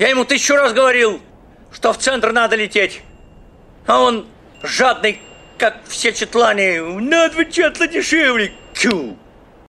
Я ему 1000 раз говорил, что в центр надо лететь. А он жадный, как все четлане. На 2 четла дешевле. Тю.